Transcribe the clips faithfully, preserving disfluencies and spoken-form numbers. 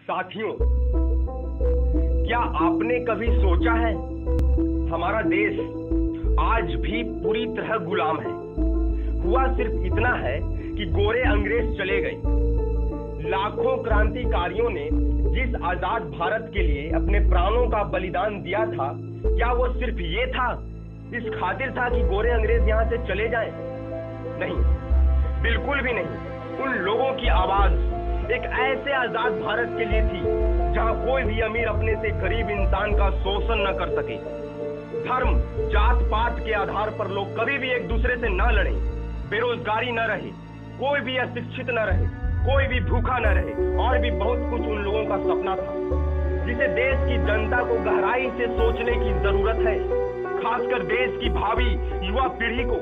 साथियों, क्या आपने कभी सोचा है हमारा देश आज भी पूरी तरह गुलाम है? हुआ सिर्फ इतना है कि गोरे अंग्रेज चले गए। लाखों क्रांतिकारियों ने जिस आजाद भारत के लिए अपने प्राणों का बलिदान दिया था, क्या वो सिर्फ ये था, इस खातिर था कि गोरे अंग्रेज यहाँ से चले जाएं? नहीं, बिल्कुल भी नहीं। उन लोगों की आवाज एक ऐसे आजाद भारत के लिए थी जहां कोई भी अमीर अपने से गरीब इंसान का शोषण न कर सके। धर्म, जात पात के आधार पर लोग कभी भी एक दूसरे से न लड़े, बेरोजगारी न रहे, कोई भी अशिक्षित न रहे, कोई भी भूखा न रहे, और भी बहुत कुछ उन लोगों का सपना था जिसे देश की जनता को गहराई से सोचने की जरूरत है, खासकर देश की भावी युवा पीढ़ी को।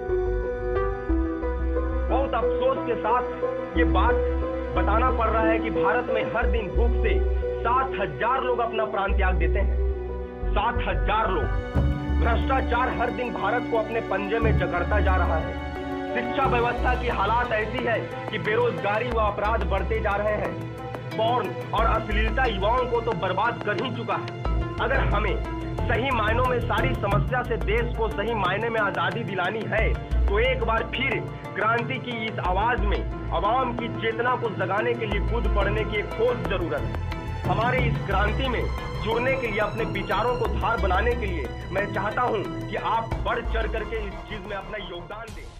बहुत अफसोस के साथ ये बात बताना पड़ रहा है कि भारत में हर दिन भूख से सात हजार लोग अपना प्राण त्याग देते हैं। सात हजार लोग। भ्रष्टाचार हर दिन भारत को अपने पंजे में जकड़ता जा रहा है। शिक्षा व्यवस्था की हालात ऐसी है कि बेरोजगारी व अपराध बढ़ते जा रहे हैं। पॉर्न और अश्लीलता युवाओं को तो बर्बाद कर ही चुका है। अगर हमें सही मायनों में सारी समस्या से देश को सही मायने में आजादी दिलानी है, तो एक बार फिर क्रांति की इस आवाज में अवाम की चेतना को जगाने के लिए कूद पड़ने की एक ठोस जरूरत है। हमारे इस क्रांति में जुड़ने के लिए, अपने विचारों को धार बनाने के लिए मैं चाहता हूं कि आप बढ़ चढ़ करके इस चीज में अपना योगदान दें।